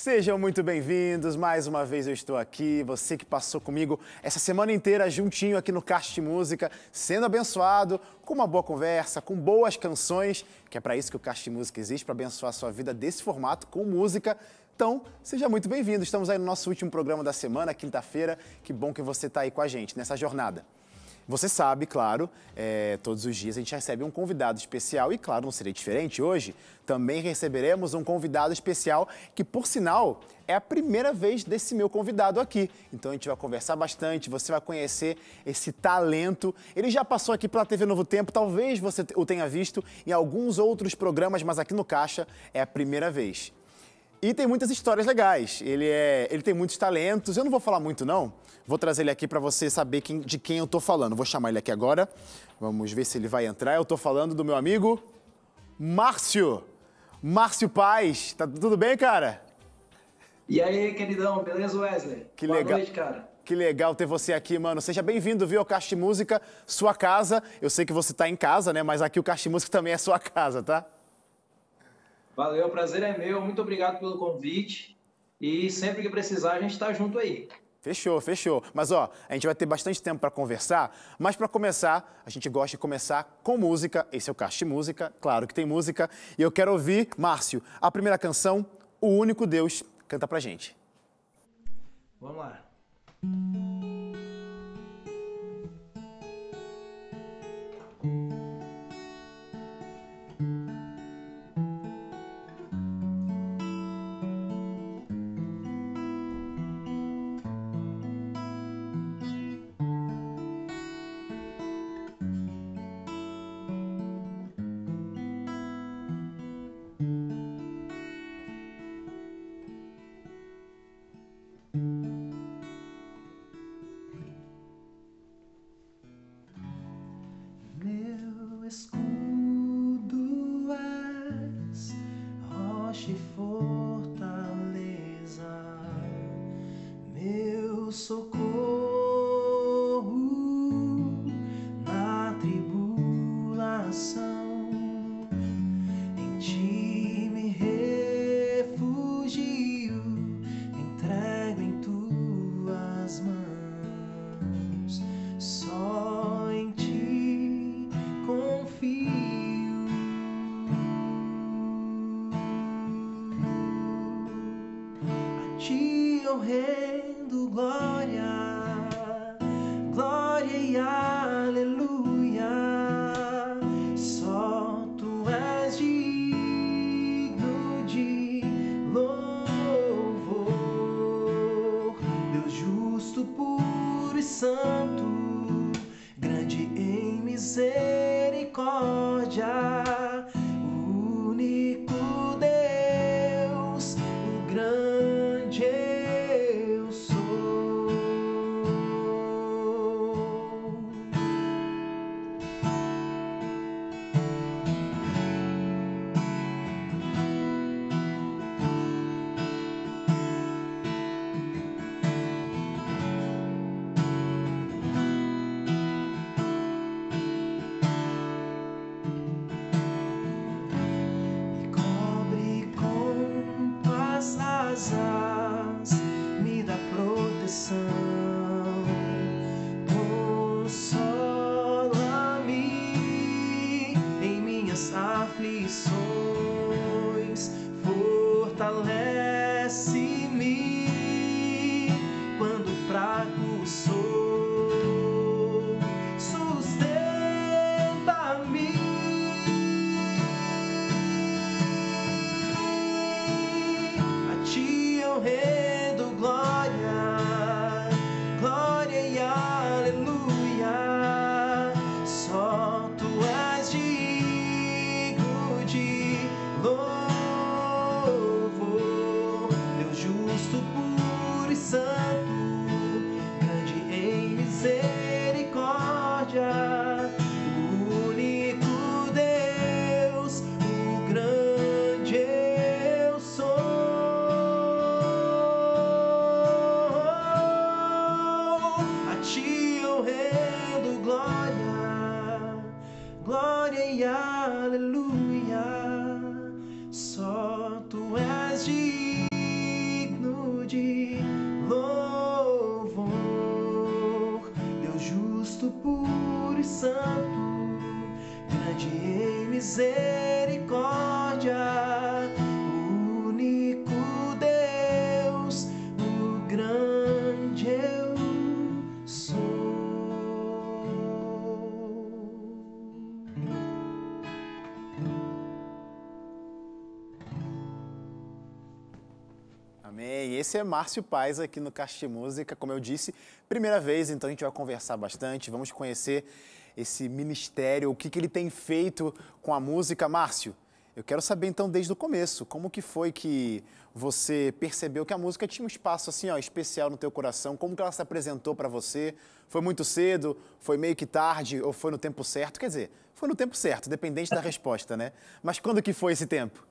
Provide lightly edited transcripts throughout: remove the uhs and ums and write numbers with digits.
Sejam muito bem-vindos, mais uma vez eu estou aqui, você que passou comigo essa semana inteira juntinho aqui no Caixa de Música, sendo abençoado, com uma boa conversa, com boas canções, que é para isso que o Caixa de Música existe, para abençoar a sua vida desse formato, com música. Então, seja muito bem-vindo, estamos aí no nosso último programa da semana, quinta-feira, que bom que você está aí com a gente nessa jornada. Você sabe, claro, todos os dias a gente recebe um convidado especial e, claro, não seria diferente hoje. Também receberemos um convidado especial que, por sinal, é a primeira vez desse meu convidado aqui. Então a gente vai conversar bastante, você vai conhecer esse talento. Ele já passou aqui pela TV Novo Tempo, talvez você o tenha visto em alguns outros programas, mas aqui no Caixa é a primeira vez. E tem muitas histórias legais, ele tem muitos talentos, eu não vou falar muito não, vou trazer ele aqui para você saber de quem eu tô falando. Vou chamar ele aqui agora, vamos ver se ele vai entrar. Eu tô falando do meu amigo Márcio Paz. Tá tudo bem, cara? E aí, queridão, beleza, Wesley? Boa noite, cara. Que legal ter você aqui, mano. Seja bem-vindo, viu, ao Caixa de Música, sua casa. Eu sei que você tá em casa, né, mas aqui o Caixa de Música também é sua casa, tá? Valeu, o prazer é meu. Muito obrigado pelo convite. E sempre que precisar, a gente tá junto aí. Fechou, fechou. Mas, ó, a gente vai ter bastante tempo para conversar, mas para começar, a gente gosta de começar com música. Esse é o Caixa de Música, claro que tem música. E eu quero ouvir, Márcio, a primeira canção, O Único Deus. Canta pra gente. Vamos lá. Escudo és, rocha e fortaleza, meu socorro na tribulação. Em ti me refugio, entrego em tuas mãos. Só em ti confio. A ti eu rendo glória, glória e aleluia. Só tu és digno de louvor, Deus justo, puro e santo, grande em misericórdia, o único Deus, o grande eu sou. Me dá proteção, consola-me em minhas aflições, fortalece-me quando fraco sou, sustenta-me. Eu rendo glória, glória e aleluia. Só tu és digno de louvor, Deus justo, puro e santo, grande em misericórdia, o único Deus, o grande eu sou. Glória e aleluia, só tu és digno grande em misericórdia, o único Deus, o grande eu sou. Amém. Esse é Márcio Paz aqui no Cast Música, como eu disse, primeira vez, então a gente vai conversar bastante, vamos conhecer esse ministério, o que ele tem feito com a música. Márcio, eu quero saber então desde o começo, como que foi que você percebeu que a música tinha um espaço assim, ó, especial no teu coração, como que ela se apresentou para você? Foi muito cedo, foi meio que tarde ou foi no tempo certo? Quer dizer, foi no tempo certo, dependente da resposta, né? Mas quando que foi esse tempo?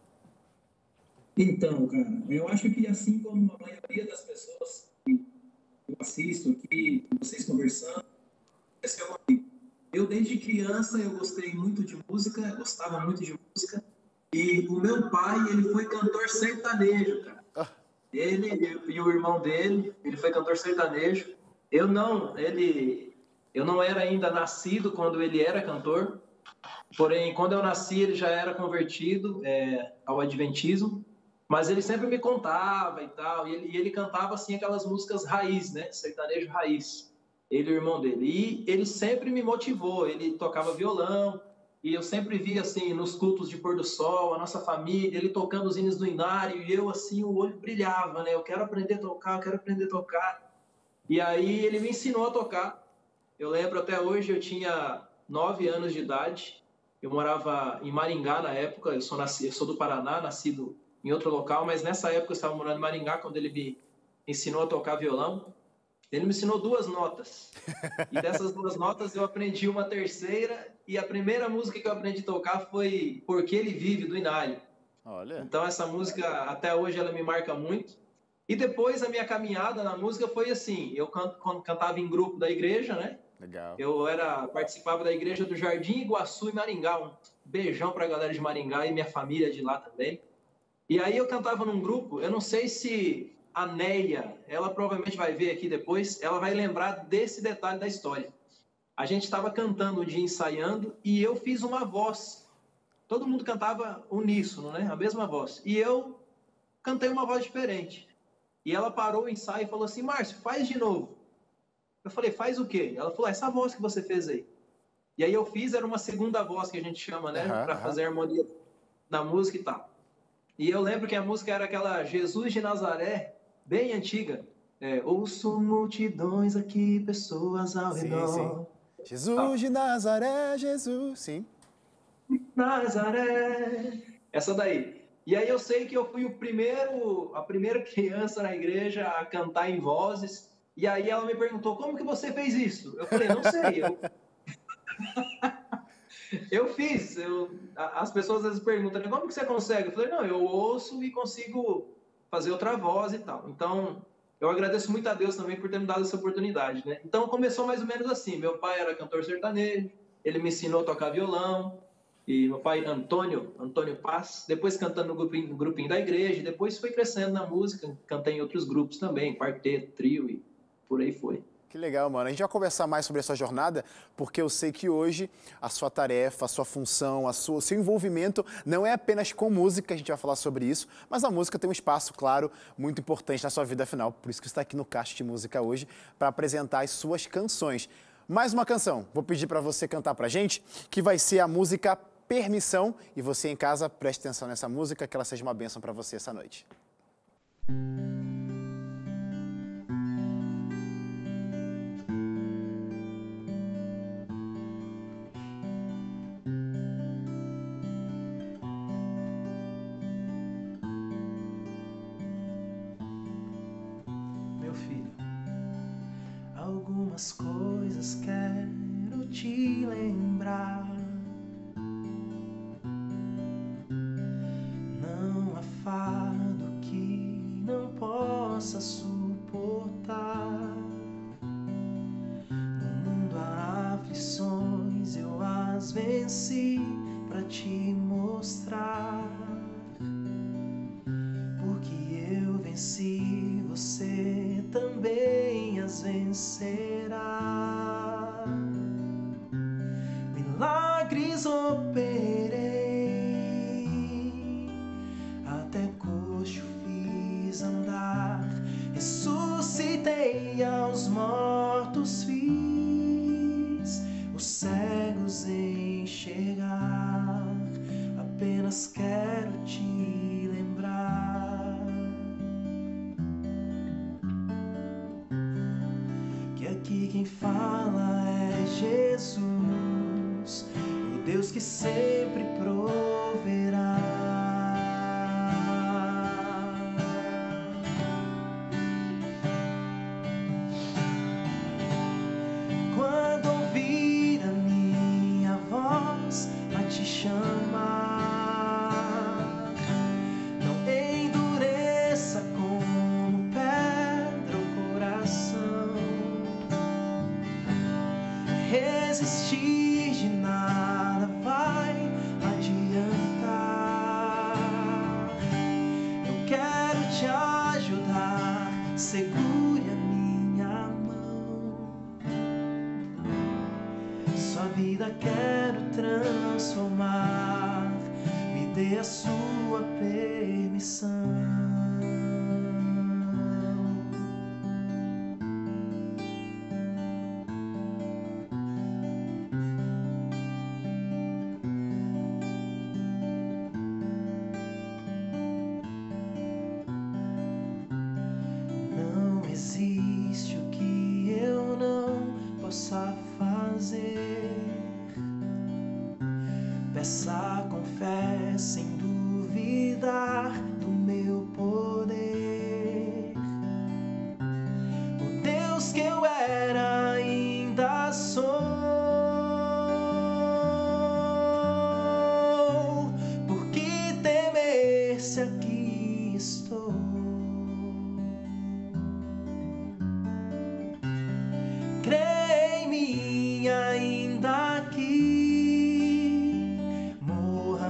Então, cara, eu acho que assim como a maioria das pessoas que eu assisto aqui, vocês conversando, aconteceu comigo. Eu, desde criança, eu gostei muito de música, gostava muito de música, e o meu pai, ele foi cantor sertanejo, cara. Ele e o irmão dele, ele foi cantor sertanejo. Eu não era ainda nascido quando ele era cantor, porém, quando eu nasci, ele já era convertido ao adventismo. Mas ele sempre me contava e tal, e ele cantava assim aquelas músicas raiz, né? Sertanejo raiz, ele e o irmão dele. E ele sempre me motivou, ele tocava violão, e eu sempre via assim nos cultos de pôr do sol, a nossa família, ele tocando os hinos do Inário, e eu assim, o olho brilhava, né? Eu quero aprender a tocar, eu quero aprender a tocar. E aí ele me ensinou a tocar. Eu lembro até hoje, eu tinha 9 anos de idade, eu morava em Maringá na época, eu sou do Paraná, nascido em outro local, mas nessa época eu estava morando em Maringá, quando ele me ensinou a tocar violão. Ele me ensinou 2 notas. E dessas 2 notas eu aprendi uma terceira, e a primeira música que eu aprendi a tocar foi Porque Ele Vive, do Inário. Olha. Então essa música, até hoje, ela me marca muito. E depois a minha caminhada na música foi assim, eu cantava em grupo da igreja, né? Legal. Eu participava da igreja do Jardim Iguaçu, em Maringá. Um beijão para a galera de Maringá e minha família de lá também. E aí eu cantava num grupo, eu não sei se a Neia, ela provavelmente vai ver aqui depois, ela vai lembrar desse detalhe da história. A gente estava cantando um dia, ensaiando, e eu fiz uma voz. Todo mundo cantava uníssono, né? A mesma voz. E eu cantei uma voz diferente. E ela parou o ensaio e falou assim, Márcio, faz de novo. Eu falei, faz o quê? Ela falou, essa voz que você fez aí. E aí eu fiz, era uma segunda voz que a gente chama, né? Para fazer a harmonia na música e tal. E eu lembro que a música era aquela Jesus de Nazaré, bem antiga. Ouço multidões aqui, pessoas ao redor. Sim. Jesus de Nazaré, Jesus, sim. Nazaré. Essa daí. E aí eu sei que eu fui a primeira criança na igreja a cantar em vozes. E aí ela me perguntou, como que você fez isso? Eu falei, não sei, eu fiz. As pessoas às vezes perguntam, como que você consegue? Eu falei, não, eu ouço e consigo fazer outra voz e tal. Então, eu agradeço muito a Deus também por ter me dado essa oportunidade, né? Então, começou mais ou menos assim. Meu pai era cantor sertanejo, ele me ensinou a tocar violão. E meu pai, Antônio Paz, depois cantando no grupinho da igreja, depois foi crescendo na música, cantei em outros grupos também, quarteto, trio e por aí foi. Que legal, mano. A gente vai conversar mais sobre a sua jornada, porque eu sei que hoje a sua tarefa, a sua função, o seu envolvimento não é apenas com música, a gente vai falar sobre isso, mas a música tem um espaço, claro, muito importante na sua vida, afinal. Por isso que você está aqui no Cast Música hoje, para apresentar as suas canções. Mais uma canção, vou pedir para você cantar pra gente, que vai ser a música Permissão. E você em casa, preste atenção nessa música, que ela seja uma bênção para você essa noite. Meu filho, algumas coisas quero te lembrar. Não há fardo que não possa suportar. No mundo há aflições, eu as venci pra te mostrar. Porque eu venci, você também as vencerá. milagres operei, até coxo fiz andar, ressuscitei aos mortos, fiz os cegos enxergar. Apenas quero te lembrar que aqui quem fala é Jesus, o Deus que sempre proverá. Quando ouvir a minha voz a te chamar, não endureça como pedra o coração. Resistir de nada vai adiantar. Eu quero te ajudar, segure a minha mão. Sua vida quero transformar, me dê a sua permissão. Não existe o que eu não possa fazer. Peça com fé, sem duvidar do meu poder. O Deus que eu era ainda sou. Por que temer se aqui estou? Crê em mim ainda aqui, morra,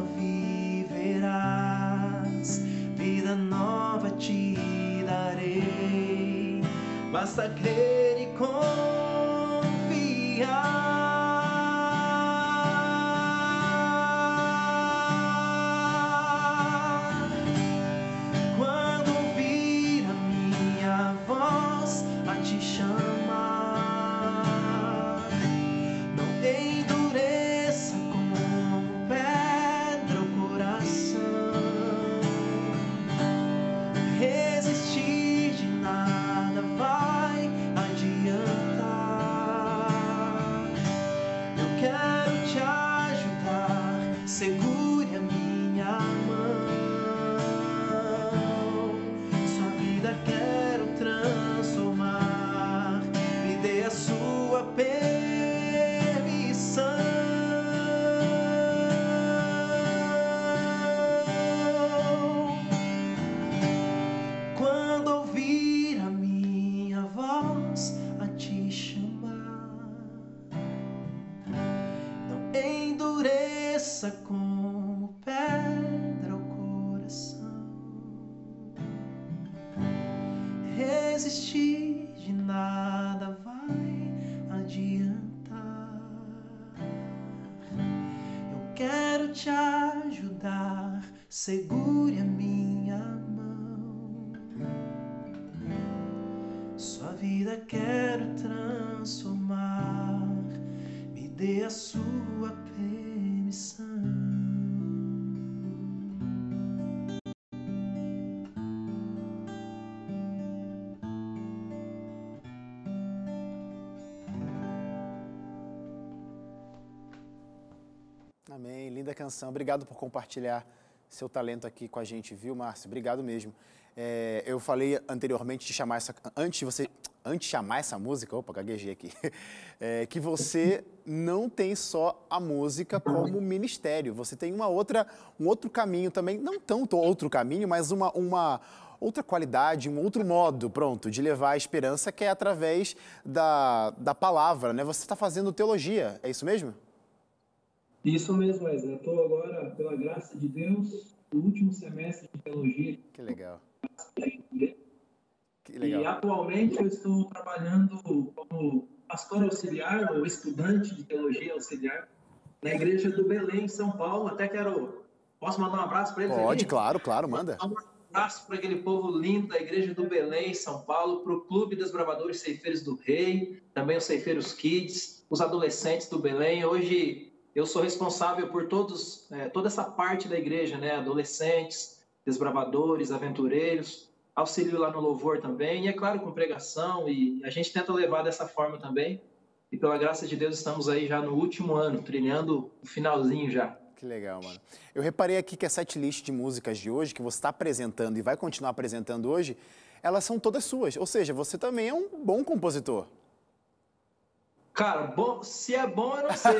viverás, vida nova te darei, basta crer e confiar. Quando ouvir a minha voz a te chamar, não endureça como pedra o coração. Resistir de nada vai adiantar. Eu quero te ajudar, segure a minha mão. Sua vida quero transformar, me dê a sua permissão. Quando ouvir a minha voz a te chamar, não endureça como pedra o coração. Resistir de nada vai adiantar. Eu quero te ajudar, segure a minha mão. Sua vida quero transformar, me dê a sua permissão. Amém, linda canção. Obrigado por compartilhar seu talento aqui com a gente, viu, Márcio? Obrigado mesmo. Eu falei anteriormente de chamar antes de chamar essa música, opa, gaguejei aqui, que você não tem só a música como ministério, você tem um outro caminho também, não tanto outro caminho, mas uma outra qualidade, um outro modo, pronto, de levar a esperança, que é através da palavra, né? Você está fazendo teologia, é isso mesmo? Isso mesmo, Wesley. Estou agora, pela graça de Deus, no último semestre de teologia. Que legal. Que legal. E atualmente eu estou trabalhando como pastor auxiliar ou estudante de teologia auxiliar na igreja do Belém, em São Paulo. Até quero... Posso mandar um abraço para eles? Pode, aqui? claro, claro, manda. Um abraço para aquele povo lindo da igreja do Belém, em São Paulo, para o Clube dos Bravadores Ceifeiros do Rei, também os Ceifeiros Kids, os adolescentes do Belém. Hoje eu sou responsável por toda essa parte da igreja, né? Adolescentes, desbravadores, aventureiros, auxílio lá no louvor também, e é claro, com pregação, e a gente tenta levar dessa forma também. E pela graça de Deus estamos aí já no último ano, trilhando o finalzinho já. Que legal, mano. Eu reparei aqui que a setlist de músicas de hoje, que você está apresentando e vai continuar apresentando hoje, elas são todas suas. Ou seja, você também é um bom compositor. Cara, bom, se é bom, eu não sei.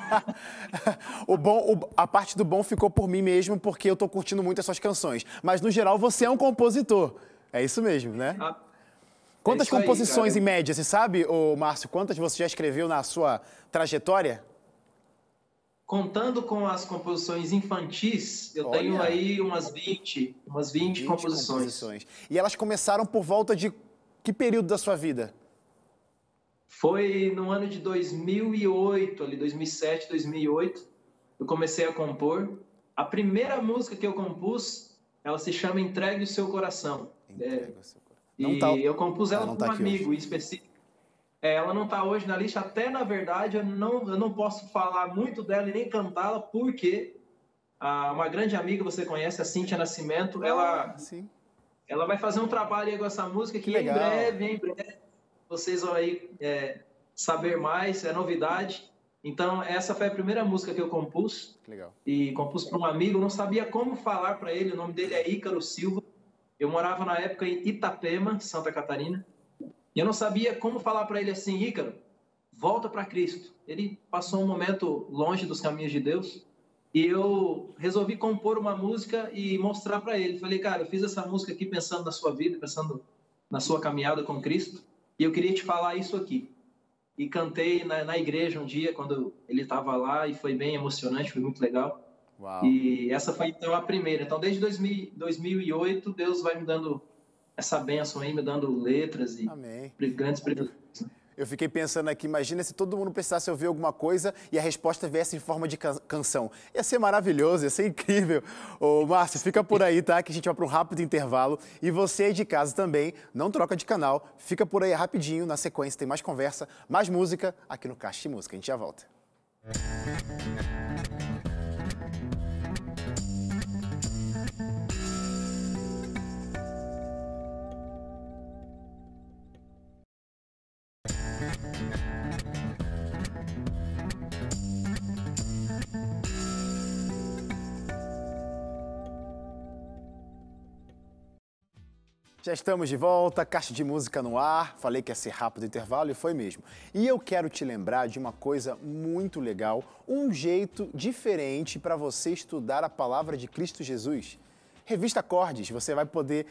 A parte do bom ficou por mim mesmo, porque eu tô curtindo muito as suas canções. Mas, no geral, você é um compositor. É isso mesmo, né? Quantas composições, em média, você sabe, Márcio, quantas você já escreveu na sua trajetória? Contando com as composições infantis, eu tenho aí umas 20 composições. E elas começaram por volta de que período da sua vida? Foi no ano de 2008, ali 2007, 2008, eu comecei a compor. A primeira música que eu compus, ela se chama Entregue o Seu Coração. Eu compus ela com um amigo específico. Ela não está hoje na lista, até na verdade eu não posso falar muito dela e nem cantá-la, porque uma grande amiga, você conhece, a Cíntia Nascimento, ela vai fazer um trabalho aí com essa música que em breve, vocês vão aí saber mais, é novidade. Então, essa foi a primeira música que eu compus. Legal. E compus para um amigo, eu não sabia como falar para ele, o nome dele é Ícaro Silva. Eu morava na época em Itapema, Santa Catarina. E eu não sabia como falar para ele assim, Ícaro, volta para Cristo. Ele passou um momento longe dos caminhos de Deus e eu resolvi compor uma música e mostrar para ele. Falei, cara, eu fiz essa música aqui pensando na sua vida, pensando na sua caminhada com Cristo e eu queria te falar isso aqui. E cantei na igreja um dia, quando ele estava lá e foi bem emocionante, foi muito legal. Uau. E essa foi então a primeira. Então, desde 2008, Deus vai me dando essa bênção aí, me dando letras e grandes presentes. Eu fiquei pensando aqui, imagina se todo mundo precisasse ouvir alguma coisa e a resposta viesse em forma de canção. Ia ser maravilhoso, ia ser incrível. Ô, Márcio, fica por aí, tá? Que a gente vai para um rápido intervalo. E você aí de casa também, não troca de canal. Fica por aí rapidinho, na sequência tem mais conversa, mais música aqui no Caixa de Música. A gente já volta. Já estamos de volta, Caixa de Música no ar. Falei que ia ser rápido o intervalo e foi mesmo. E eu quero te lembrar de uma coisa muito legal, um jeito diferente para você estudar a palavra de Cristo Jesus. Revista Acordes, você vai poder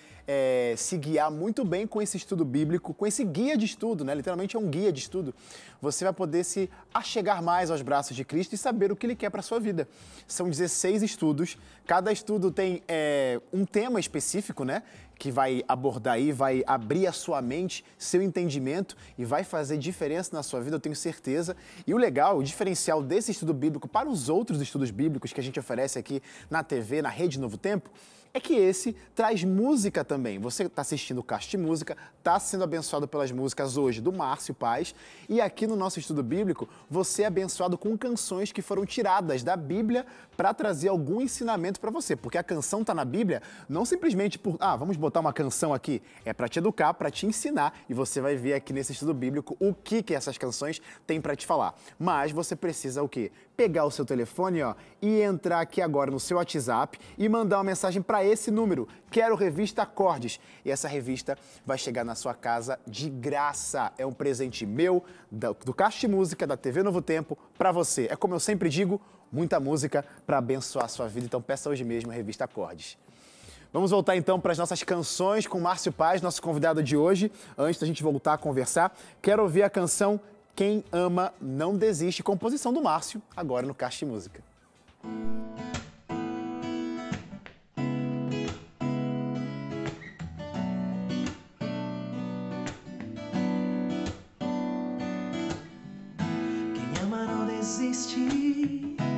se guiar muito bem com esse estudo bíblico, com esse guia de estudo, né? Literalmente é um guia de estudo. Você vai poder se achegar mais aos braços de Cristo e saber o que Ele quer para a sua vida. São 16 estudos, cada estudo tem um tema específico, né? Que vai abordar aí, vai abrir a sua mente, seu entendimento e vai fazer diferença na sua vida, eu tenho certeza. E o legal, o diferencial desse estudo bíblico para os outros estudos bíblicos que a gente oferece aqui na TV, na Rede Novo Tempo, é que esse traz música também. Você está assistindo o Caixa de Música, está sendo abençoado pelas músicas hoje do Márcio Paz, e aqui no nosso estudo bíblico, você é abençoado com canções que foram tiradas da Bíblia para trazer algum ensinamento para você, porque a canção está na Bíblia não simplesmente por, vamos botar uma canção aqui, é para te educar, para te ensinar, e você vai ver aqui nesse estudo bíblico o que essas canções têm para te falar. Mas você precisa o quê? Pegar o seu telefone, e entrar aqui agora no seu WhatsApp e mandar uma mensagem para esse número. Quero Revista Acordes. E essa revista vai chegar na sua casa de graça. É um presente meu, do Caixa de Música, da TV Novo Tempo, para você. É como eu sempre digo, muita música para abençoar a sua vida. Então peça hoje mesmo a Revista Acordes. Vamos voltar então para as nossas canções com Márcio Paz, nosso convidado de hoje. Antes da gente voltar a conversar, quero ouvir a canção Quem Ama Não Desiste, composição do Márcio, agora no Caixa de Música. Quem ama não desiste,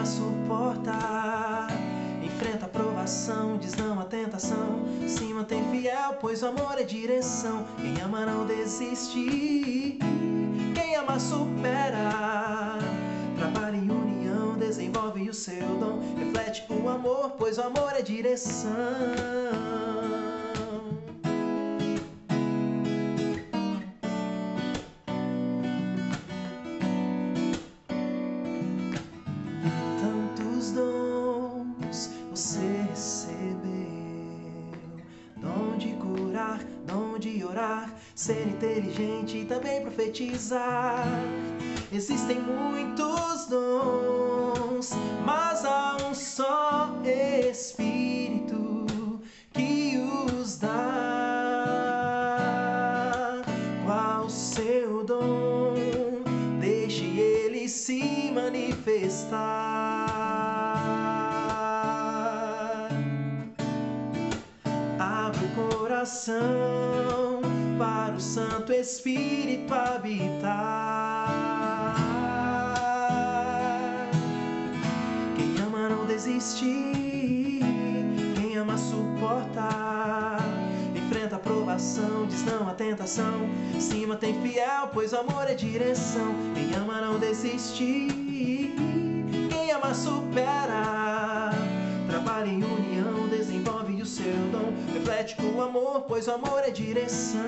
ama suporta. Enfrenta a provação, diz não à tentação. Se mantém fiel, pois o amor é direção. Quem ama não desiste. Quem ama supera. Trabalha em união, desenvolve o seu dom. Reflete o amor, pois o amor é direção. Tantos dons você recebeu. Dom de curar, dom de orar, ser inteligente e também profetizar. Existem muitos dons, mas há um só Espírito que os dá. Qual o seu dom? Deixe ele se manifestar. Abre o coração para o Santo Espírito habitar. Quem ama não desiste, quem ama suporta. Enfrenta a provação, diz não à tentação. Se mantém fiel, pois o amor é direção. Quem ama não desiste, quem ama supera. Trabalha em união, desenvolve o seu dom. Reflete o amor, pois o amor é direção.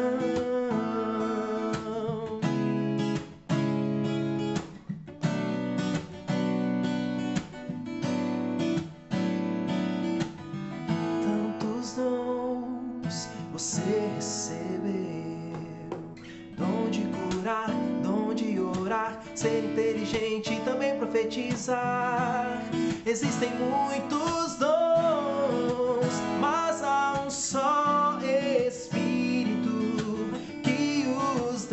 Tantos dons você recebeu. Dom de curar, dom de orar, ser inteligente e também profetizar. Existem muitos dons, mas há um só Espírito que os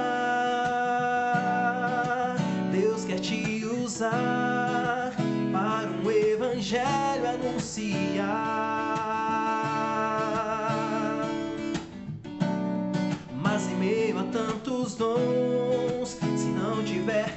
dá. Deus quer te usar para um evangelho anunciar. Mas em meio a tantos dons, se não tiver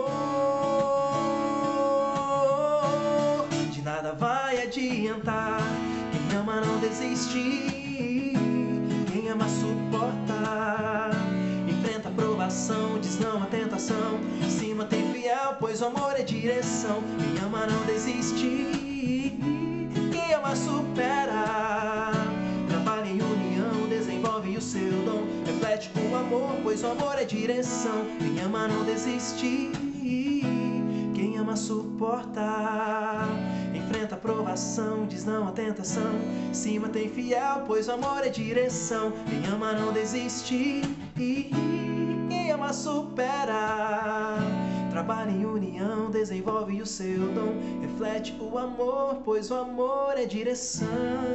amor, de nada vai adiantar. Quem ama não desiste, quem ama suporta. Enfrenta a provação, diz não à tentação. Se mantém fiel, pois o amor é direção. Quem ama não desiste, quem ama supera. Trabalha em união, desenvolve o seu dom. Reflete o amor, pois o amor é direção. Quem ama não desiste, quem ama suporta. Enfrenta a provação, diz não à tentação. Se mantém fiel, pois o amor é direção. Quem ama não desiste, quem ama supera. Trabalha em união, desenvolve o seu dom. Reflete o amor, pois o amor é direção.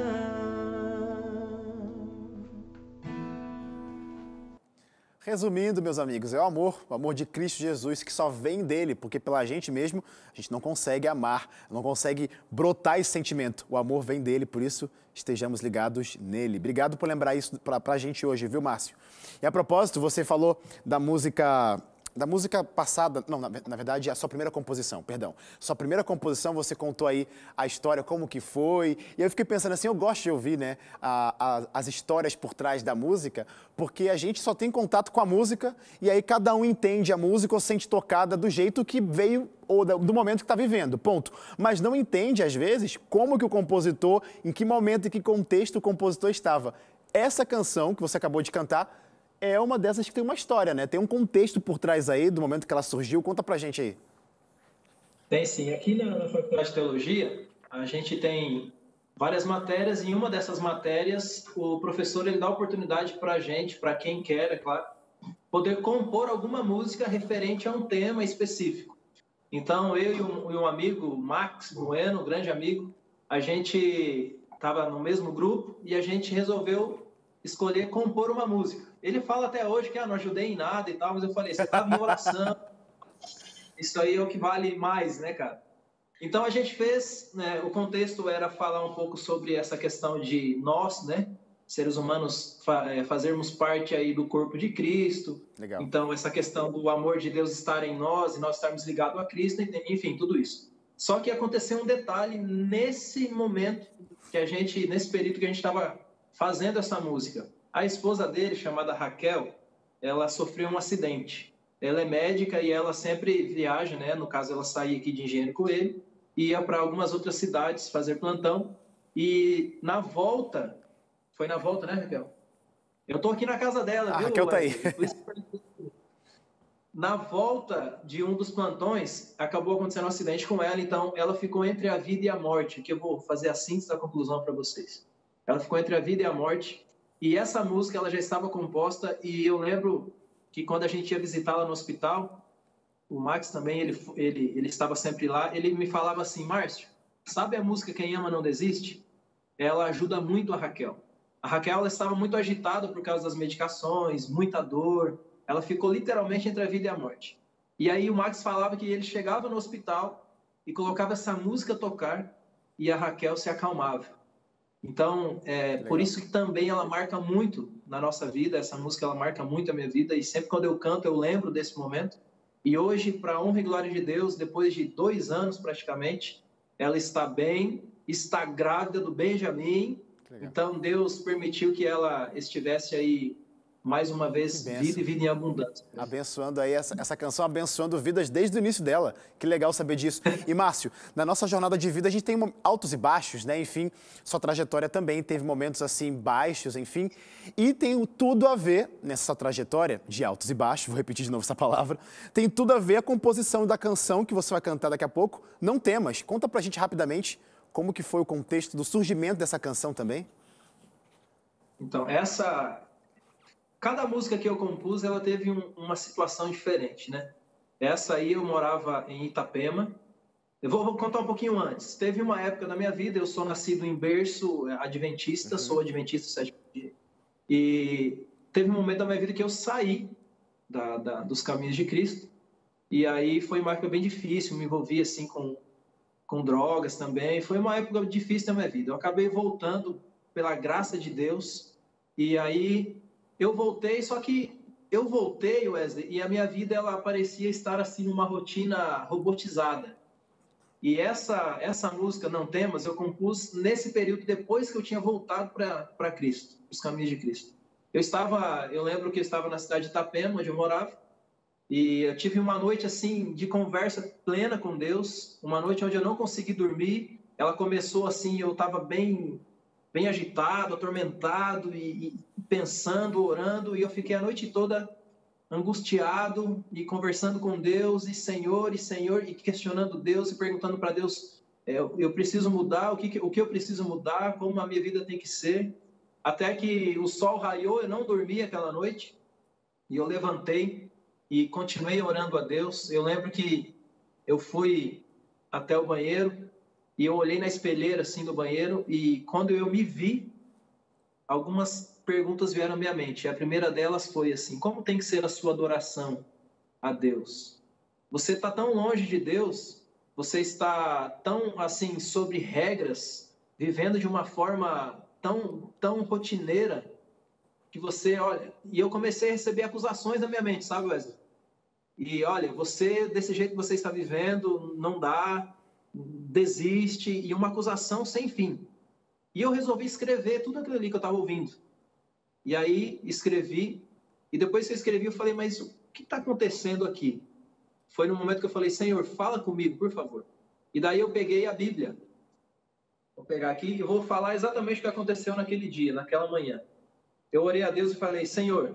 Resumindo, meus amigos, é o amor de Cristo Jesus, que só vem dele, porque pela gente mesmo a gente não consegue amar, não consegue brotar esse sentimento. O amor vem dele, por isso estejamos ligados nele. Obrigado por lembrar isso pra gente hoje, viu, Márcio? E a propósito, você falou da música passada, não, na verdade, a sua primeira composição, perdão. Sua primeira composição, você contou aí a história, como que foi. E eu fiquei pensando assim, eu gosto de ouvir, né, as histórias por trás da música, porque a gente só tem contato com a música e aí cada um entende a música ou sente tocada do jeito que veio ou do momento que está vivendo, ponto. Mas não entende, às vezes, como que o compositor, em que momento, em que contexto o compositor estava. Essa canção que você acabou de cantar é uma dessas que tem uma história, né? Tem um contexto por trás aí, do momento que ela surgiu. Conta pra gente aí. Tem sim. Aqui na Faculdade de Teologia, a gente tem várias matérias, e em uma dessas matérias, o professor ele dá oportunidade pra gente, para quem quer, é claro, poder compor alguma música referente a um tema específico. Então, eu e um amigo, Max Bueno, um grande amigo, a gente estava no mesmo grupo e a gente resolveu escolher compor uma música. Ele fala até hoje que não ajudei em nada e tal, mas eu falei, você estava em oração, isso aí é o que vale mais, né, cara? Então a gente fez, né, o contexto era falar um pouco sobre essa questão de nós, né, seres humanos, fazermos parte aí do corpo de Cristo. Legal. Então essa questão do amor de Deus estar em nós e nós estarmos ligados a Cristo, enfim, tudo isso. Só que aconteceu um detalhe nesse momento, nesse período que a gente estava fazendo essa música. A esposa dele, chamada Raquel, ela sofreu um acidente. Ela é médica e ela sempre viaja, né? No caso, ela saía aqui de Engenheiro Coelho e ia para algumas outras cidades fazer plantão. E na volta, foi na volta, né, Raquel? Eu tô aqui na casa dela, viu? Raquel tá aí. Na volta de um dos plantões, acabou acontecendo um acidente com ela, então ela ficou entre a vida e a morte, que eu vou fazer a síntese da conclusão para vocês. Ela ficou entre a vida e a morte, e essa música ela já estava composta, e eu lembro que quando a gente ia visitá-la no hospital, o Max também, ele estava sempre lá, ele me falava assim: Márcio, sabe a música Quem Ama Não Desiste? Ela ajuda muito a Raquel. A Raquel ela estava muito agitada por causa das medicações, muita dor. Ela ficou literalmente entre a vida e a morte. E aí o Max falava que ele chegava no hospital e colocava essa música a tocar e a Raquel se acalmava. Então, por isso que também ela marca muito na nossa vida. Essa música ela marca muito a minha vida e sempre quando eu canto eu lembro desse momento. E hoje, para a honra e glória de Deus, depois de 2 anos praticamente, ela está bem, está grávida do Benjamin. Então Deus permitiu que ela estivesse aí mais uma vez, vida e vida em abundância. Abençoando aí, essa canção abençoando vidas desde o início dela. Que legal saber disso. E Márcio, na nossa jornada de vida a gente tem altos e baixos, né? Enfim, sua trajetória também teve momentos assim baixos, enfim. E tem tudo a ver nessa trajetória de altos e baixos, vou repetir de novo essa palavra, tem tudo a ver a composição da canção que você vai cantar daqui a pouco, Não Temas. Conta pra gente rapidamente como que foi o contexto do surgimento dessa canção também. Então, cada música que eu compus, ela teve uma situação diferente, né? Essa aí eu morava em Itapema. Eu vou contar um pouquinho antes. Teve uma época da minha vida, eu sou nascido em berço adventista, sou adventista 7º dia. E teve um momento da minha vida que eu saí dos caminhos de Cristo. E aí foi uma época bem difícil, me envolvi assim com drogas também. Foi uma época difícil da minha vida. Eu acabei voltando pela graça de Deus. E aí eu voltei, só que eu voltei, Wesley, e a minha vida ela parecia estar assim numa rotina robotizada. E essa música, Não Temas, eu compus nesse período depois que eu tinha voltado para Cristo, os caminhos de Cristo. Eu lembro que eu estava na cidade de Itapema, onde eu morava, e eu tive uma noite assim de conversa plena com Deus, uma noite onde eu não consegui dormir. Ela começou assim, eu estava bem agitado, atormentado e pensando, orando, e eu fiquei a noite toda angustiado e conversando com Deus e Senhor, e questionando Deus e perguntando para Deus, eu preciso mudar, o que eu preciso mudar, como a minha vida tem que ser, até que o sol raiou, eu não dormi aquela noite, e eu levantei e continuei orando a Deus. Eu lembro que eu fui até o banheiro, e eu olhei na espelheira assim do banheiro e quando eu me vi, algumas perguntas vieram à minha mente. A primeira delas foi assim: como tem que ser a sua adoração a Deus? Você está tão longe de Deus, você está tão assim sobre regras, vivendo de uma forma tão rotineira que você olha. E eu comecei a receber acusações na minha mente, sabe, Wesley? E olha, você desse jeito que você está vivendo, não dá. Desiste, e uma acusação sem fim. E eu resolvi escrever tudo aquilo ali que eu estava ouvindo. E aí escrevi, e depois que eu escrevi eu falei, mas o que está acontecendo aqui? Foi no momento que eu falei, Senhor, fala comigo, por favor. E daí eu peguei a Bíblia. Vou pegar aqui e vou falar exatamente o que aconteceu naquele dia, naquela manhã. Eu orei a Deus e falei, Senhor,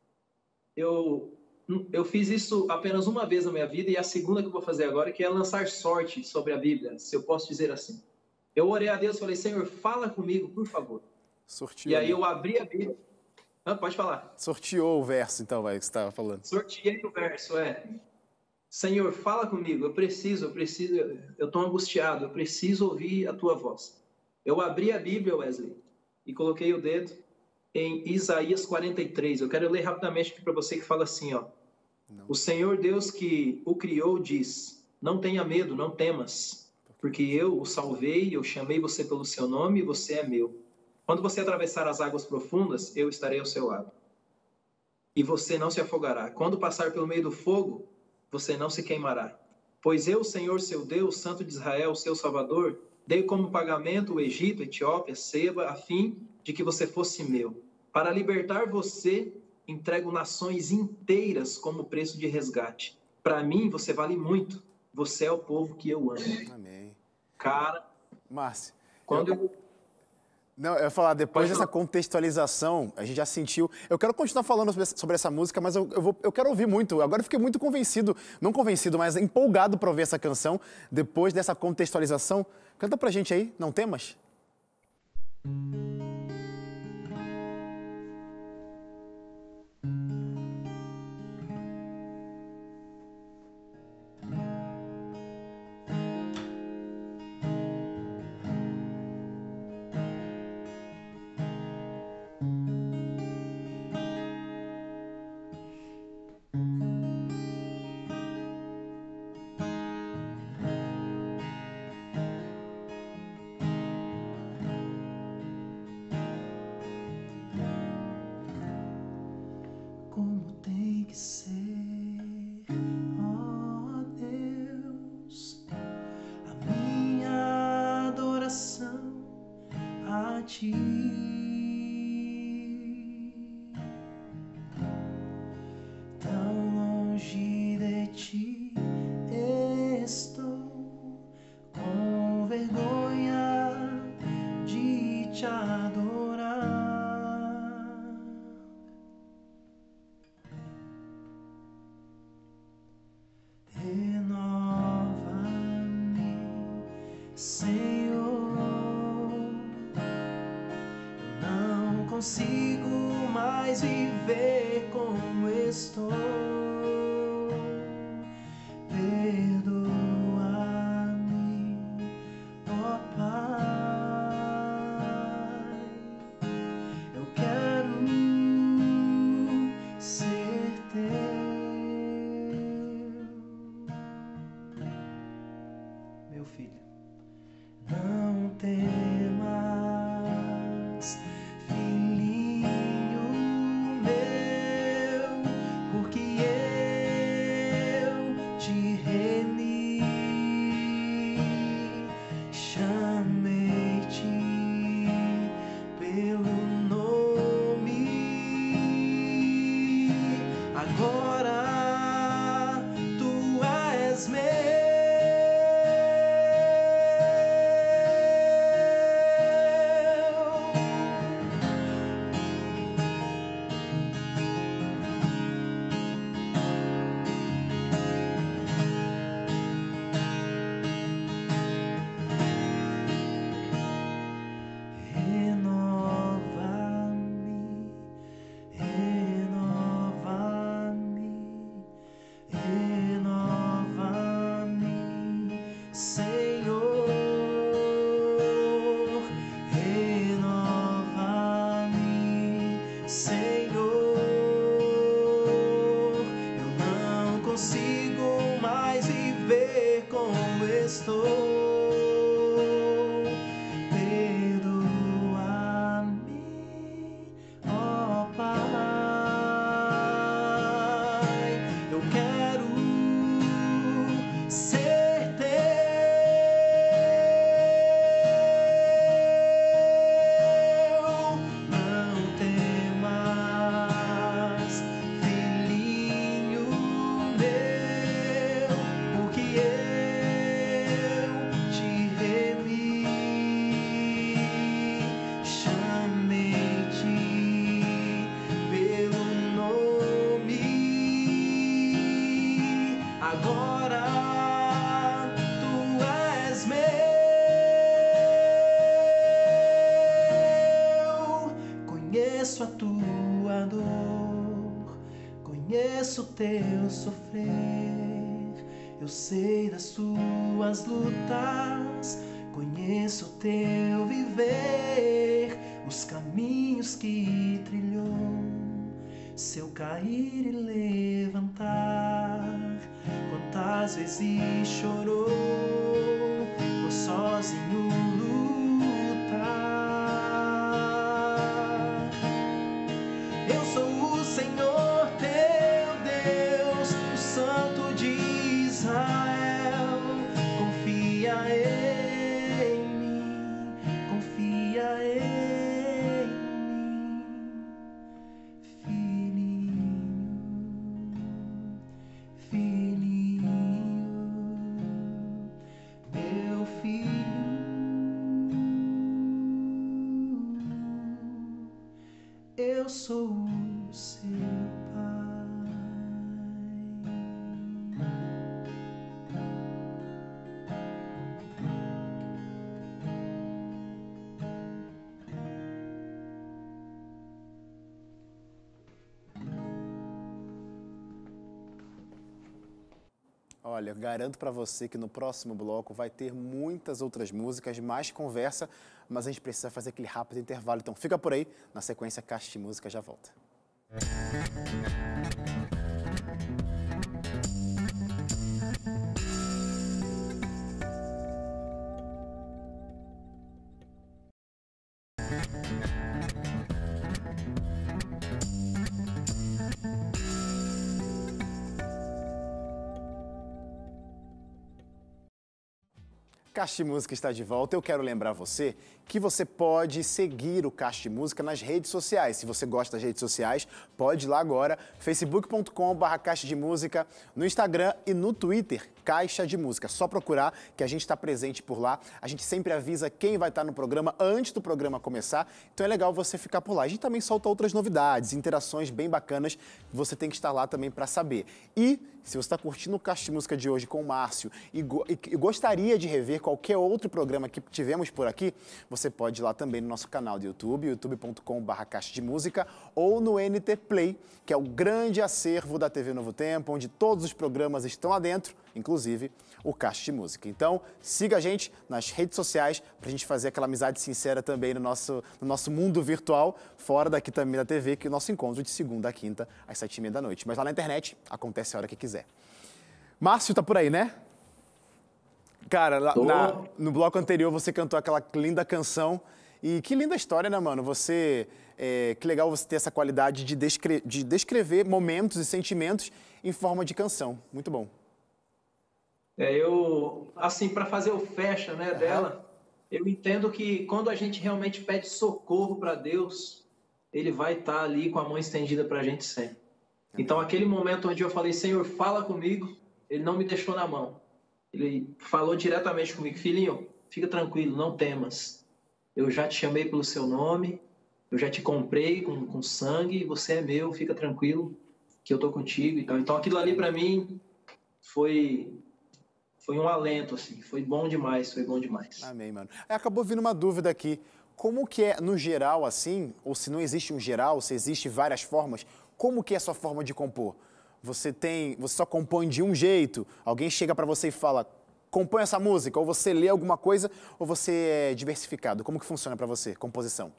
eu fiz isso apenas uma vez na minha vida e a segunda que eu vou fazer agora, que é lançar sorte sobre a Bíblia, se eu posso dizer assim. Eu orei a Deus e falei, Senhor, fala comigo, por favor. Sorteou. E aí eu abri a Bíblia. Pode falar. Sorteou o verso, então, vai, que você estava falando. Sorteei o verso, Senhor, fala comigo, eu estou angustiado, eu preciso ouvir a tua voz. Eu abri a Bíblia, Wesley, e coloquei o dedo em Isaías 43. Eu quero ler rapidamente aqui para você, que fala assim, ó. O Senhor Deus que o criou diz, não tenha medo, não temas, porque eu o salvei, eu chamei você pelo seu nome e você é meu. Quando você atravessar as águas profundas, eu estarei ao seu lado. E você não se afogará. Quando passar pelo meio do fogo, você não se queimará. Pois eu, Senhor, seu Deus, Santo de Israel, seu Salvador, dei como pagamento o Egito, Etiópia, Seba, a fim de que você fosse meu. Para libertar você, entrego nações inteiras como preço de resgate. Para mim, você vale muito. Você é o povo que eu amo. Amém. Cara, Márcio, quando eu... não, eu ia falar, depois Pode dessa falar. contextualização, a gente já sentiu... Eu quero continuar falando sobre essa música, mas eu quero ouvir muito. Agora eu fiquei muito convencido, não convencido, mas empolgado para ouvir essa canção, depois dessa contextualização. Canta pra gente aí, Não Temas? Como tem que ser, ó Deus, a minha adoração a Ti. Tão longe de Ti estou, com vergonha de Te adorar. Renova-me, Senhor. Não consigo mais viver como estou. Perdoa-me, ó Pai. Eu quero ser teu. Meu filho, não temas, filhinho meu, porque eu te remi, chamei-te pelo nome. Agora tu és meu. Renova-me, renova-me, Senhor. Renova-me, Senhor. Eu não consigo mais viver como estou. Perdoa-me, ó Pai. Eu quero ser teu. Não temas, filhinho meu, porque eu te remi, chamei-te pelo nome. Agora tu és meu. Conheço a tua dor, conheço o teu sofrer. Eu sei das tuas lutas, conheço o teu viver, os caminhos que trilhou, seu cair e levantar. Quantas vezes chorou por sozinho lutar. Eu sou o Senhor teu Deus, o Santo de Israel. Confia em mim, confia em mim, filhinho, meu filho, eu sou o seu pai. Olha, eu garanto para você que no próximo bloco vai ter muitas outras músicas, mais conversa, mas a gente precisa fazer aquele rápido intervalo. Então fica por aí, na sequência Caixa de Música já volta. Caixa de Música está de volta. Eu quero lembrar você que você pode seguir o Caixa de Música nas redes sociais. Se você gosta das redes sociais, pode ir lá agora, facebook.com/Caixa de Música, no Instagram e no Twitter, Caixa de Música. Só procurar que a gente está presente por lá. A gente sempre avisa quem vai estar no programa antes do programa começar. Então é legal você ficar por lá. A gente também solta outras novidades, interações bem bacanas. Você tem que estar lá também para saber. E se você está curtindo o Caixa de Música de hoje com o Márcio e gostaria de rever qualquer outro programa que tivemos por aqui, você pode ir lá também no nosso canal do YouTube, youtube.com/Caixa de Música, ou no NT Play, que é o grande acervo da TV Novo Tempo, onde todos os programas estão lá dentro, inclusive o Caixa de Música. Então, siga a gente nas redes sociais para a gente fazer aquela amizade sincera também no nosso mundo virtual, fora daqui também da TV, que é o nosso encontro de segunda a quinta, às 7h30 da noite. Mas lá na internet, acontece a hora que quiser. Márcio, tá por aí, né? Cara, no bloco anterior você cantou aquela linda canção. E que linda história, né, mano? Que legal você ter essa qualidade de descrever momentos e sentimentos em forma de canção. Muito bom. Assim, para fazer o fecha, né, dela, eu entendo que quando a gente realmente pede socorro para Deus, Ele vai estar ali com a mão estendida para a gente sempre. Então, aquele momento onde eu falei, Senhor, fala comigo, Ele não me deixou na mão. Ele falou diretamente comigo, filhinho, fica tranquilo, não temas. Eu já te chamei pelo seu nome, eu já te comprei com sangue, você é meu, fica tranquilo, que eu tô contigo e tal. Então, aquilo ali para mim foi um alento, assim, foi bom demais, foi bom demais. Amém, mano. Acabou vindo uma dúvida aqui. Como que é no geral, assim, ou se não existe um geral, se existe várias formas, como que é a sua forma de compor? Você só compõe de um jeito? Alguém chega para você e fala, compõe essa música, ou você lê alguma coisa, ou você é diversificado? Como que funciona para você, composição?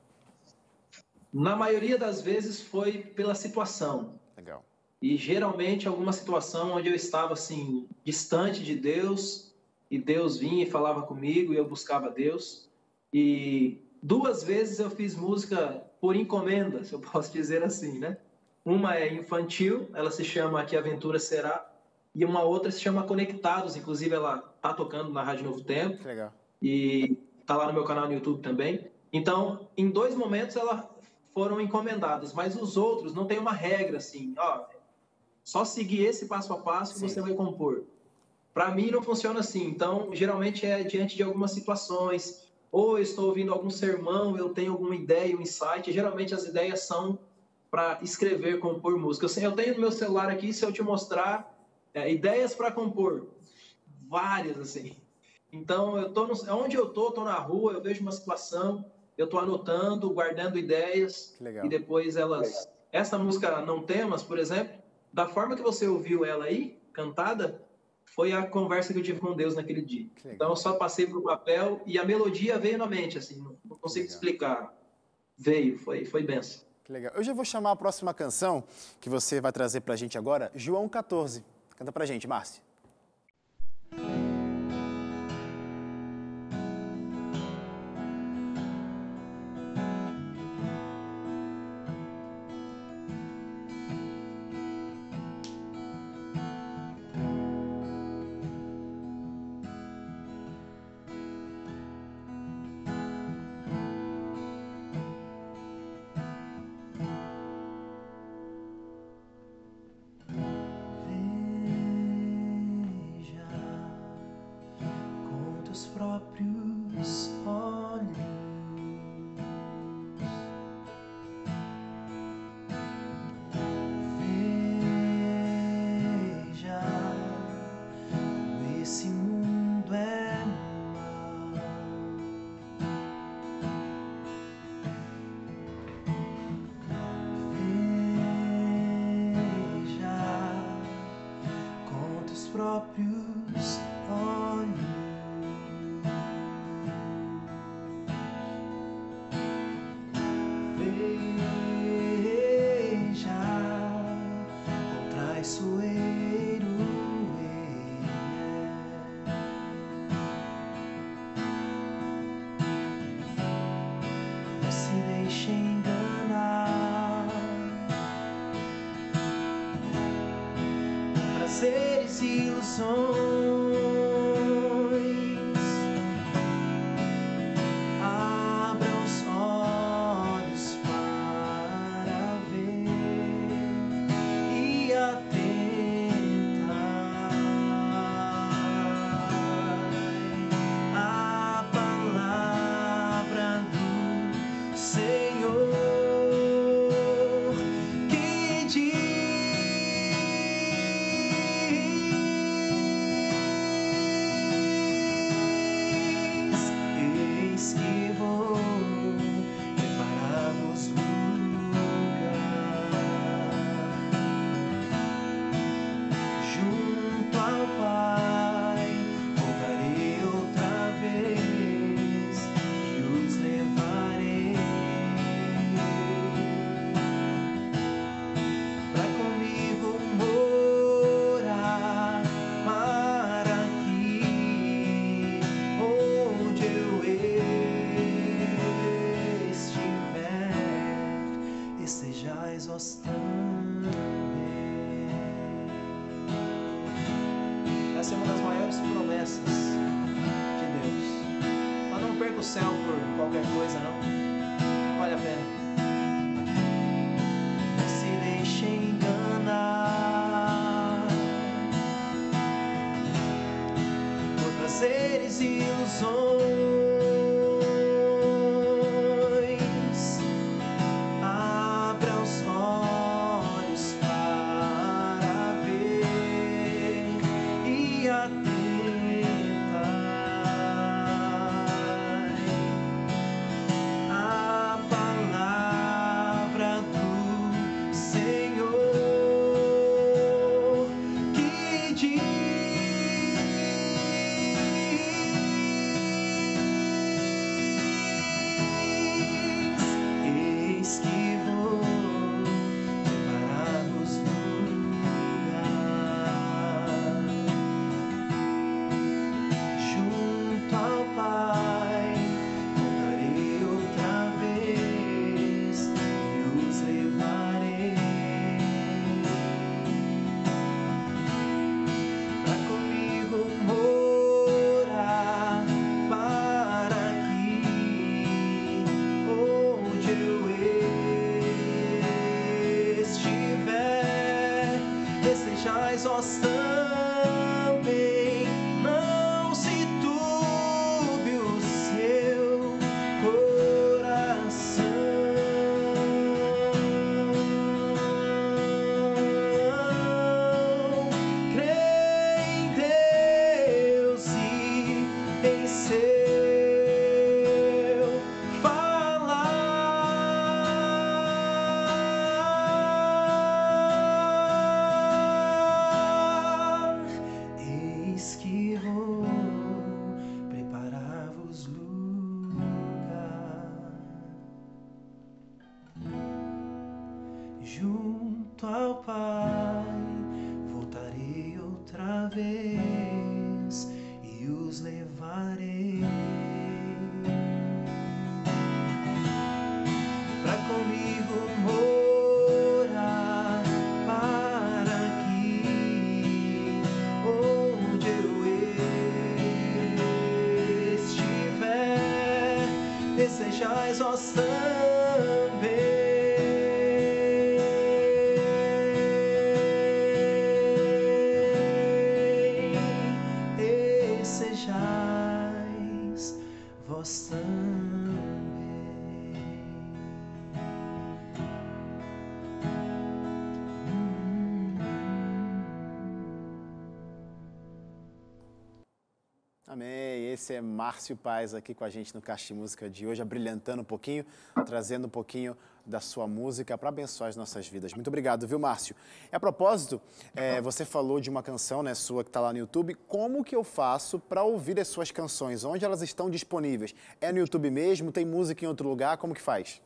Na maioria das vezes foi pela situação. Legal. E geralmente alguma situação onde eu estava assim, distante de Deus, e Deus vinha e falava comigo, e eu buscava Deus. E 2 vezes eu fiz música por encomenda, se eu posso dizer assim, né? Uma é infantil, ela se chama Que Aventura Será, e uma outra se chama Conectados, inclusive ela tá tocando na Rádio Novo Tempo. Legal. E tá lá no meu canal no YouTube também. Então, em 2 momentos elas foram encomendadas, mas os outros não tem uma regra assim, ó, só seguir esse passo a passo que você vai compor. Para mim não funciona assim, então geralmente é diante de algumas situações, ou eu estou ouvindo algum sermão, eu tenho alguma ideia, um insight, geralmente as ideias são para escrever, compor música. Eu tenho no meu celular aqui, se eu te mostrar, ideias para compor, várias assim. Então, onde eu tô na rua, eu vejo uma situação, eu tô anotando, guardando ideias, e depois essa música Não Temas, por exemplo, da forma que você ouviu ela aí, cantada, foi a conversa que eu tive com Deus naquele dia. Então, eu só passei pro papel e a melodia veio na mente, assim, não consigo explicar. Veio, foi benção. Que legal. Eu já vou chamar a próxima canção que você vai trazer pra gente agora, João 14. Canta pra gente, Márcio. teus próprios olhos. Veja como esse mundo é mau. Veja com teus próprios olhos. Veja quão traiçoeiro ele é. Não se deixe enganar. Prazeres e ilusões. Abra os olhos para ver e atentar a palavra do Senhor que diz: eis que vou preparar-vos lugar junto ao Pai. Voltarei outra vez e os levarei pra comigo morar, para aqui onde eu estiver, estejais vós também. Essa é uma das maiores promessas de Deus. Mas não perca o céu por qualquer coisa, não. Vale a pena. Não se deixe enganar por prazeres e ilusões. Abra os olhos para ver e atentar a palavra do Senhor que diz: eis que vou preparar-vos lugar junto ao Pai. Voltarei outra vez e os levarei pra comigo morar, para aqui onde eu estiver, estejais vós também. Não se turbe o seu coração. Crê em Deus e em seu falar. Eis que vou preparar-vos lugar junto ao Pai. Voltarei outra vez e os levarei pra comigo morar, para aqui onde eu estiver, desejais vós também. Desejais vós também. Amém. Esse é Márcio Paes aqui com a gente no Caixa de Música de hoje, abrilhantando um pouquinho, trazendo um pouquinho da sua música para abençoar as nossas vidas. Muito obrigado, viu, Márcio? E a propósito, você falou de uma canção, né, sua que está lá no YouTube. Como que eu faço para ouvir as suas canções? Onde elas estão disponíveis? É no YouTube mesmo? Tem música em outro lugar? Como que faz?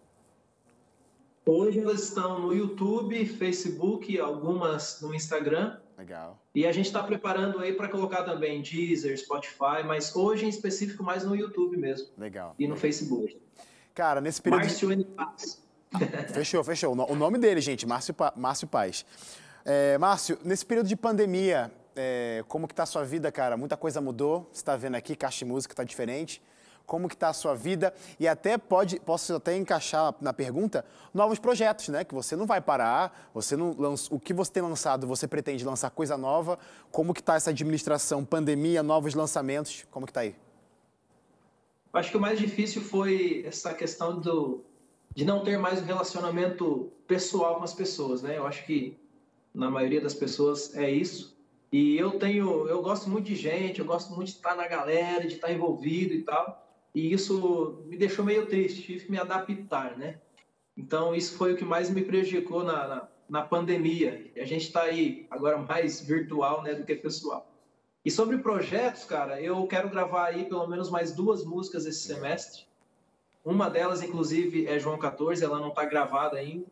Hoje elas estão no YouTube, Facebook, algumas no Instagram. Legal. E a gente está preparando aí para colocar também Deezer, Spotify, mas hoje em específico mais no YouTube mesmo. Legal. E no Facebook. Cara, nesse período... Márcio N. Paes. Fechou. O nome dele, gente, Márcio Paes. Márcio, nesse período de pandemia, como que tá a sua vida, cara? Muita coisa mudou, você está vendo aqui, Caixa de Música está diferente. Como que tá a sua vida? E até posso até encaixar na pergunta, novos projetos, né? Que você não vai parar, o que você tem lançado, você pretende lançar coisa nova. Como que tá essa administração, pandemia, novos lançamentos? Como que tá aí? Acho que o mais difícil foi essa questão de não ter mais um relacionamento pessoal com as pessoas, né? Eu acho que na maioria das pessoas é isso. E eu gosto muito de gente, eu gosto muito de estar na galera, de estar envolvido e tal. E isso me deixou meio triste, tive que me adaptar, né? Então, isso foi o que mais me prejudicou na pandemia. E a gente está aí agora mais virtual, né, do que pessoal. E sobre projetos, cara, eu quero gravar aí pelo menos mais 2 músicas esse semestre. Uma delas, inclusive, é João 14, ela não está gravada ainda.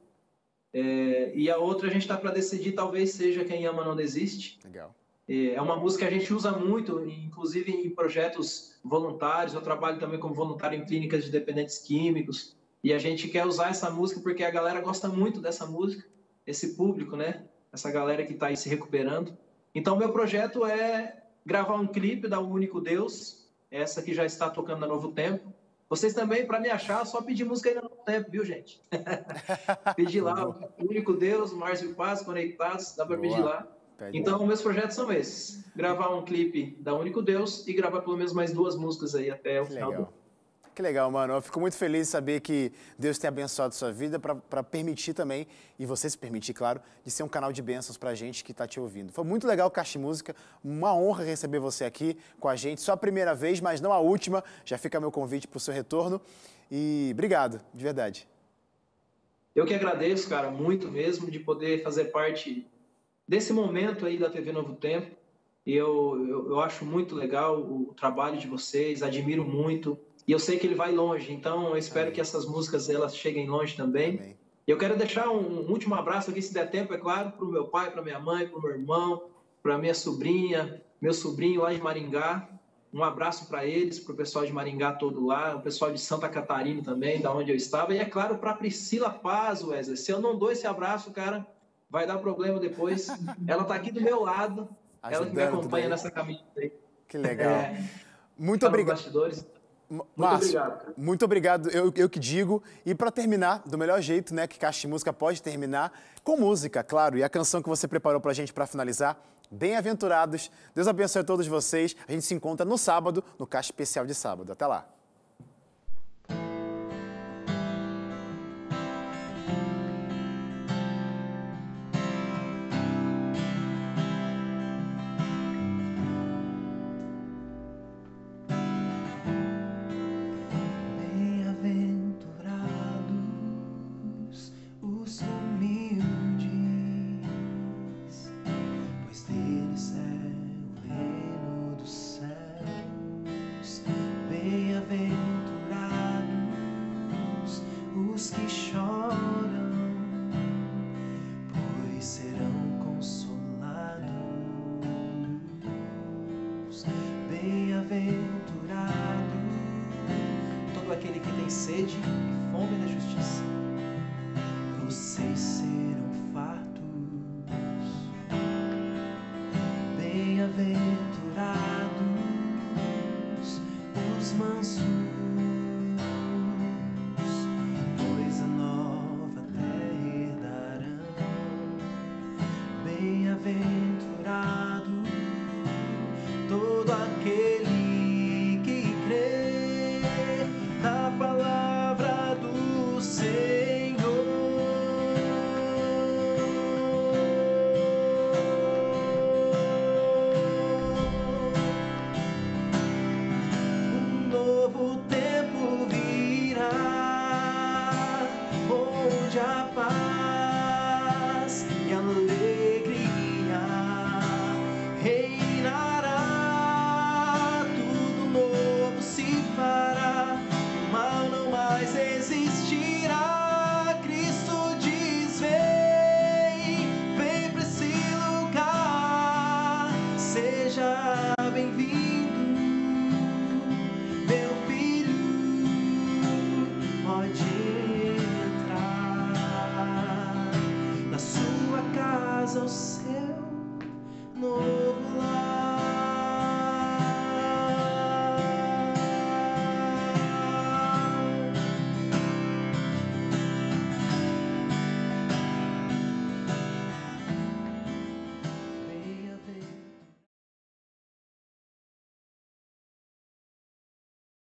E a outra a gente está para decidir, talvez seja Quem Ama Não Desiste. Legal. É uma música que a gente usa muito, inclusive em projetos voluntários. Eu trabalho também como voluntário em clínicas de dependentes químicos. E a gente quer usar essa música porque a galera gosta muito dessa música, esse público, né? Essa galera que está aí se recuperando. Então, meu projeto é gravar um clipe da O Único Deus, essa que já está tocando na Novo Tempo. Vocês também, para me achar, só pedir música aí na Novo Tempo, viu, gente? Pedir lá, O Único Deus, Márcio Paes, Conectados, dá para pedir lá. Então, meus projetos são esses. Gravar um clipe da Único Deus e gravar pelo menos mais 2 músicas aí até o final do... Que legal, mano. Eu fico muito feliz de saber que Deus tem abençoado a sua vida para permitir também, e você se permitir, claro, de ser um canal de bênçãos pra gente que tá te ouvindo. Foi muito legal o Caixa de Música, uma honra receber você aqui com a gente. Só a primeira vez, mas não a última. Já fica meu convite pro seu retorno. E obrigado, de verdade. Eu que agradeço, cara, muito mesmo, de poder fazer parte desse momento aí da TV Novo Tempo. Eu acho muito legal o trabalho de vocês, admiro muito. E eu sei que ele vai longe, então eu espero que essas músicas elas cheguem longe também. Amém. Eu quero deixar um último abraço aqui, se der tempo, é claro, para o meu pai, para minha mãe, para o meu irmão, para minha sobrinha, meu sobrinho lá de Maringá. Um abraço para eles, para o pessoal de Maringá todo lá, o pessoal de Santa Catarina também, da onde eu estava. E é claro, para Priscila Paz, Wesley. Se eu não dou esse abraço, cara, vai dar problema depois. Ela está aqui do meu lado, ela que me acompanha nessa caminhada aí. Que legal. Muito obrigado. Márcio, muito obrigado, eu que digo. E para terminar, do melhor jeito, né, que Caixa de Música pode terminar, com música, claro. E a canção que você preparou para a gente para finalizar, Bem-aventurados. Deus abençoe a todos vocês. A gente se encontra no sábado, no Caixa Especial de sábado. Até lá. Aquele que tem sede e fome da justiça, vocês serão fartos. Bem-aventurados os mansos, pois a nova terra herdarão. Bem-aventurado todo aquele que crê. novo